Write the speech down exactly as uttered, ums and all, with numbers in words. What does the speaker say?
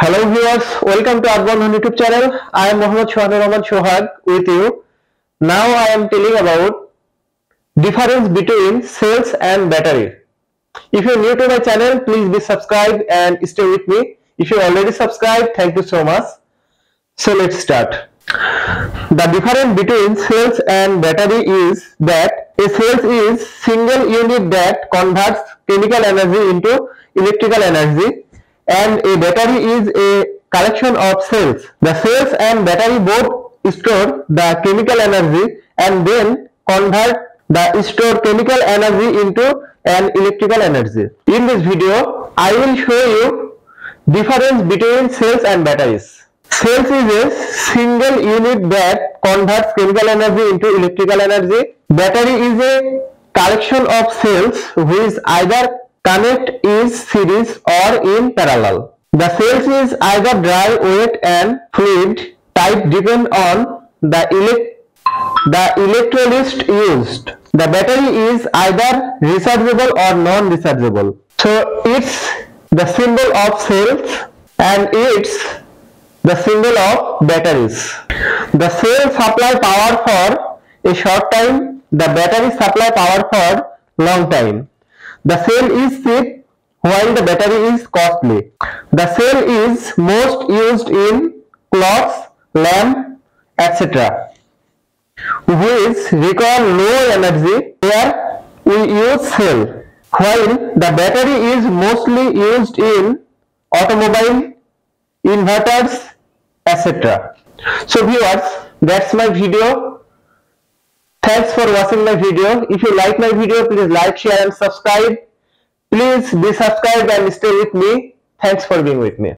Hello viewers, welcome to Arbandhan YouTube channel. I am Mohammad Shohanur Rahman Shohag with you. Now I am telling about difference between cells and battery. If you are new to my channel, please be subscribed and stay with me. If you already subscribed, thank you so much. So let's start. The difference between cells and battery is that a cell is single unit that converts chemical energy into electrical energy, and a battery is a collection of cells. The cells and battery both store the chemical energy and then convert the stored chemical energy into an electrical energy. In this video, I will show you difference between cells and batteries. Cells is a single unit that converts chemical energy into electrical energy. Battery is a collection of cells which either connect in series or in parallel. The cells is either dry, wet and fluid type depend on the, elect the electrolyte used. The battery is either rechargeable or non-rechargeable. So it's the symbol of cells and it's the symbol of batteries. The cell supply power for a short time, the battery supply power for long time. The cell is cheap while the battery is costly. The cell is most used in clocks, lamp, et cetera, which require low energy where we use cell, while the battery is mostly used in automobile, inverters, et cetera. So viewers, that's my video. Thanks for watching my video. If you like my video, please like, share and subscribe. Please be subscribed and stay with me. Thanks for being with me.